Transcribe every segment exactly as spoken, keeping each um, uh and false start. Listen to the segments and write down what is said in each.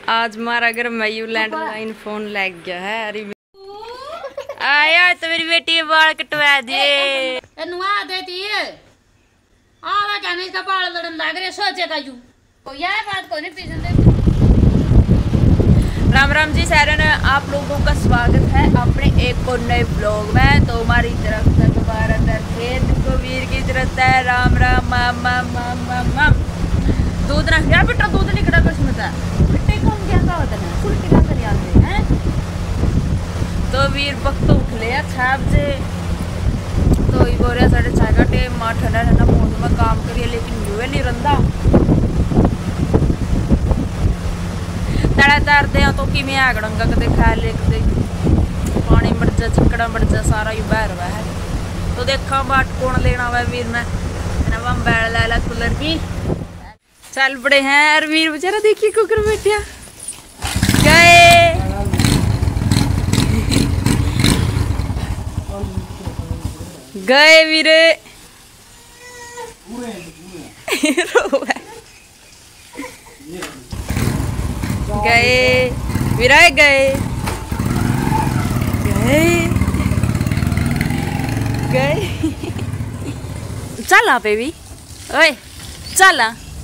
आज हमारा घर मयू लैंडलाइन फोन लग गया है। अरे आया तो मेरी बेटी के बाल कटवा दिए। नुआ देती है आवा कहने इसका बाल लड़न लग रहे सोचेगा यू तो यह बात को नहीं पीछे दे। राम राम जी सारन, आप लोगों का स्वागत है अपने एक और नए ब्लॉग में। तो हमारी तरफ से दोबारा फिर को वीर की तरफ है राम राम माम माम माम माम माम। दूध रख यार बेटा, दूध निकला कुछ मत बेटे को हम क्या होता है उल्टी का कर आते हैं। तो वीर वक्त उठ लिया छाप से तो ये बोल रहा साढ़े छः घंटे माँ ठंडा ठंडा मौसम में काम करिए, लेकिन युवे नहीं रंदा तड़ा तारते हैं तो कि मैं आगड़ंगा कदे खा ले कदे पानी मर जा चिकड़ा मर जा सारा ही बह रहा है। तो देखा बाट कौन लेना हुआ वीर में हम बैल ला ला कूलर की चल पड़े हैं। और वीर बेचारा देखिए कुकर बैठिया गए गए वीरे गए विराए गए गए गए चल पे भी ओए चल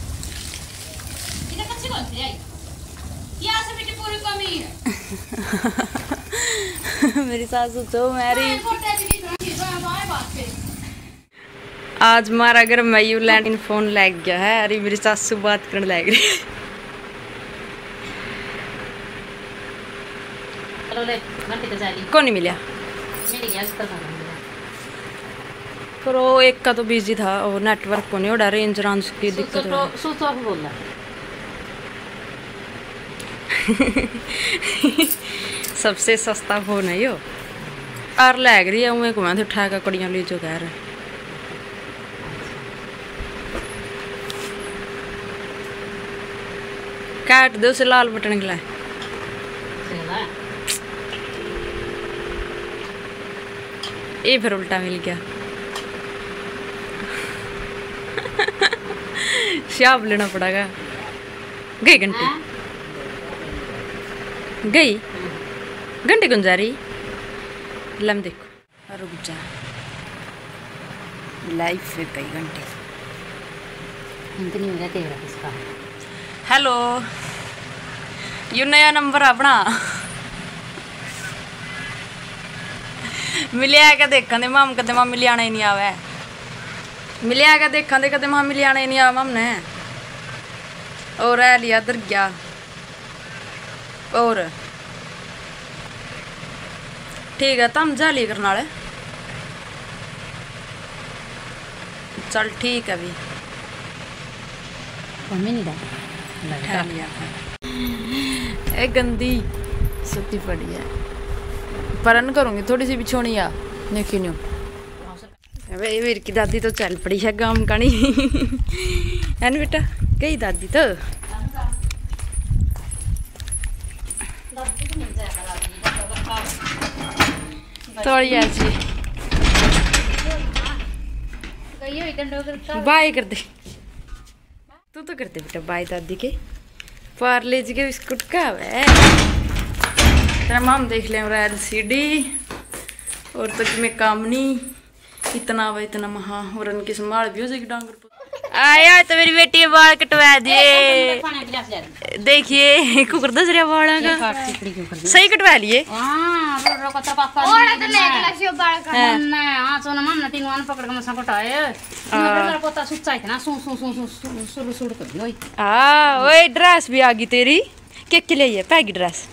मेरी सासू तो मेरी आज हमारा घर मयू लैंड फोन लग गया है। अरे मेरी सासू बात करने लग रही है। कौन नहीं मिला पर वो एक का तो बिजी था और नेटवर्क को नहीं उड़ा रेंज रांज की दिक्कत है। सबसे सस्ता फोन है यो और लग रही है उन्हें को मैं उठा कर कड़ियाँ ली जो कह रहे काट दो उसे लाल बटन के लिए ये फिर उल्टा मिल गया। शाप लेना पड़ेगा। गई घंटी गई घंटे कौन जा रही लम देखो रुक जा लाइफ में कई घंटे। हेलो यू नया नंबर अपना मिलिया क्या देखा दे माम कदे मां मिलियाना ही नहीं आवे मिलिया क्या देखा दे कदे मां मिलियाना ही नहीं आवा माम ने और है लिया दर गया और ठीक है तम जा ली करना वाले चल ठीक है भी ए गंदी सुती पड़ी है परन करूँगी थोड़ी सी बिछोनी आ देखी न्यू भाई वीर की दादी तो चल पड़ी है गांव का नहीं है ना बेटा गई दादी तो थोड़ी ऐसी बाय कर दे तू तो करते बेटा बाय दादी के पार्ले जी के बिस्कुट का है तेरा माम देख ले एल सी डी और तो कि मैं काम नहीं इतना व इतना महा और उनकी संभाल भी हो जाएगी डांगर आया तो मेरी बेटी के बाल कटवा दिए। देखिए कुकर दस रहा बाल का सही कटवा लिए हाँ ड्रेस भी आ गई तेरी के के लिए पैगी ड्रेस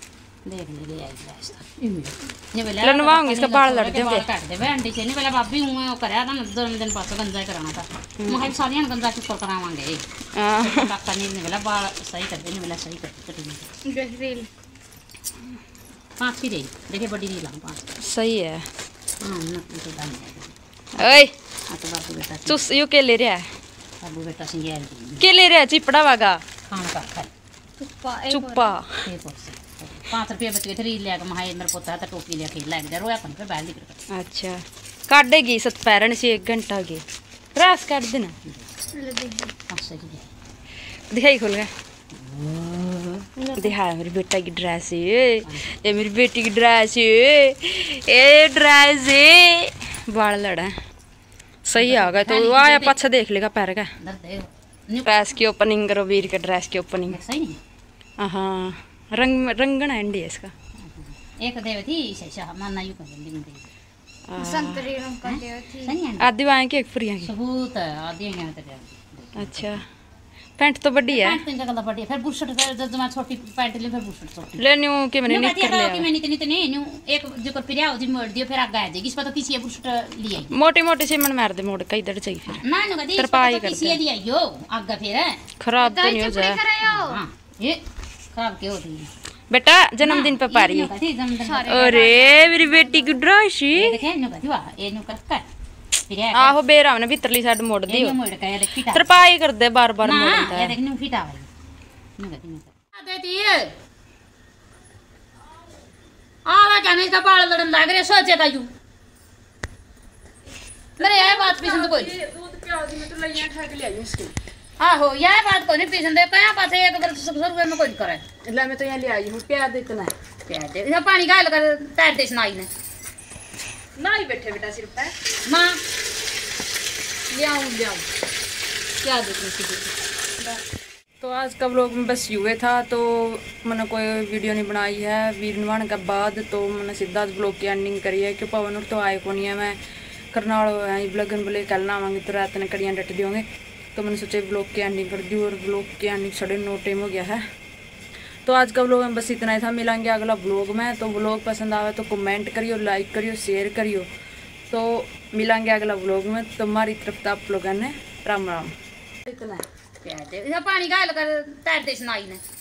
लनवाऊंगी इसका बाल लड़ देंगे काट दे आंटी से नहीं पहले भाभी हूं करया था दो दिन पास गंजा कराना था मैं सारियां गंजा किस करावांगे हां काका ने नहीं वाला बाल सही कर देने वाला सही कर कटिंग देख रील पांच ही रही देखिए बड़ी रील पांच सही है हां ना तो दाम ओए आ तो बाबू बेटा तू यू के ले रहा है बाबू बेटा सिंगल के ले रहा है चिपड़ा वागा खान का खा चुप्पा चुप्पा पाँच रुपये बच गए थे रील लिया महा मेरे पोता था टोपी लिया खेल लग गया रोया अपन पे बैल निकल अच्छा काटेगी सत पैरन से एक घंटा के रास काट देना दिखाई खोल गया दिखाया मेरी बेटा की ड्रेस है, ये मेरी बेटी की ड्रेस है, ये ड्रेस है। बाल लड़ा सही आ गए तो आया पीछे देख लेगा पैर का। ड्रेस की ओपनिंग करो वीर के ड्रेस की ओपनिंग। हाँ रंग रंगना एंडी है इसका। एक देव थी शाह मानना यू कर देंगे संतरी रंग का देव थी। आधी वाएं की एक फ्रियां की सबूत आधी हैं तो। अच्छा पैंट तो बड़ी है। पैंट तो जगह बड़ी है। फिर बुशर्ट जब मैं छोटी पैंट ले फिर बुशर्ट छोटी ले न्यू के मैंने निक कर लिया कि मैं इतनी इतनी न्यू एक जो कर पिरिया उदी मोड़ दियो फिर आगे आ जाएगी। इस पर तो किसी बुशर्ट लिए मोटी मोटी से मन मार दे मोड़ कई इधर चाहिए फिर ना नो कदी तरपाई कर किसी लिया यो आगे फिर खराब तो नहीं हो जाए। हां ये खराब क्यों होती है बेटा जन्मदिन पे पा रही है। अरे मेरी बेटी की ड्रेस देखे नो कदी वाह ये नो कर आहो बेरा ने भीतरली साइड मोड़ दी तरपाई कर दे बार बार मोड़ता है। ये देख नु फिटा भाई नु कदी नु देती है आवा जाने का बाल लड़न लाग रे सोचे का यू मेरे ये बात पसंद कोई दूध प्याज में तो लइया ठग ले आई इसकी। आहो ये बात कोई नहीं पसंद है कया पास एक बार सौ रुपए में कोई करे ले मैं तो यहां ले आई हूं प्याज इतना प्याज दे ये पानी गाल कर तैर दे सुनाई ने ना ही बैठे बेटा सिर्फ है मां ले आऊं ले आऊं क्या देखने की। तो आज का व्लॉग में बस यूँ था तो मैंने कोई वीडियो नहीं बनाई है वीर नवाण के बाद तो मैंने सीधा व्लॉग की एंडिंग करी है क्यों पवन तो आए को नहीं है। मैं करनाल ब्लगन बोले कल ना आवांगी तो रात ने कड़ियाँ डट दी होंगे तो मैंने सोचा व्लॉग की एंडिंग कर दी और व्लॉग की एंडिंग साढ़े नौ टाइम हो गया है। तो आज का व्लॉग में बस इतना ही था। मिलेंगे अगला व्लॉग में। तो व्लॉग पसंद आवे तो कमेंट करियो लाइक करियो शेयर करियो। तो मिलेंगे अगला व्लॉग में। तो हमारी तरफ आप लोगों ने राम राम। इतना प्याज दे पानी गाल कर तैर दे सुनाई ने।